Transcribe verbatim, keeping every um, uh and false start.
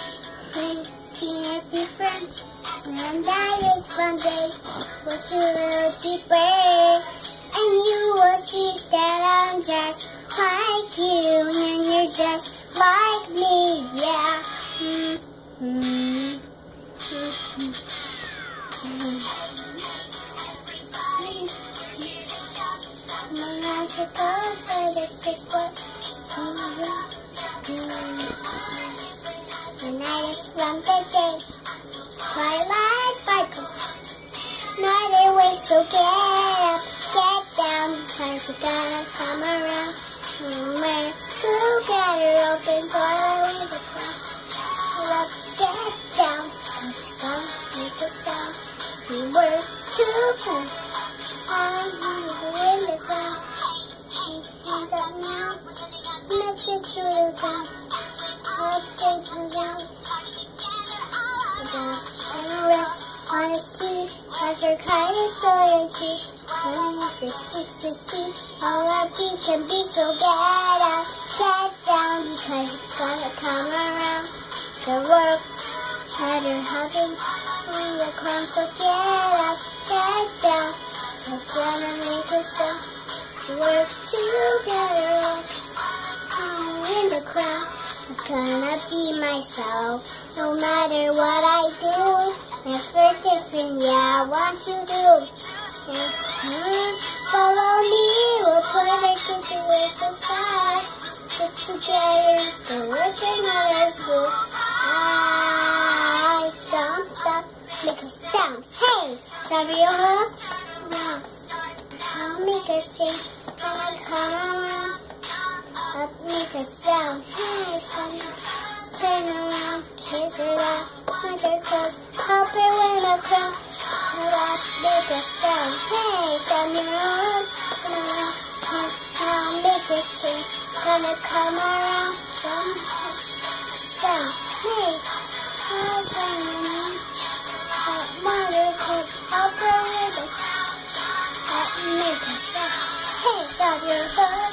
Thinking is different. And that is one day push you a little deeper, and you will see that I'm just like you, and you're just like me, yeah. Mm-hmm. Mm-hmm. Mm-hmm. I should go for the kiss, but the night is from the day, twilight sparkle, night away, so get up, get down, cause we're gonna come around. We're together, open door with the cross. Up, get down, cause we're gonna make a sound. We work together, I'm in the ground. And up now, make it to the ground. Up, get to the ground. On the sea, cause we're kind of loyalty. When it's the fish to see, all of we can be together. Get down, because it's gonna come around. The world better happen when the crown, so get up, get down. It's gonna make us sound. Work together, I'm in the crowd. I'm gonna be myself, no matter what I do. Never different, yeah, I want you to. Mm-hmm. Follow me, we'll put our kids away so far. Stick together, so working on us good. I jump up, make a sound. Hey, stop your hook. Now, I'll make a change. I'll come around. I'll make a sound. Hey, son, turn around, kiss her out. Mother close, help her win a crown. I'll make a sound. Hey, on your own. I'll make a change. Gonna come around. Some sound. Hey, I'll turn around. Mother close, help her win a crown. I'll make a sound. Hey, stop your heart.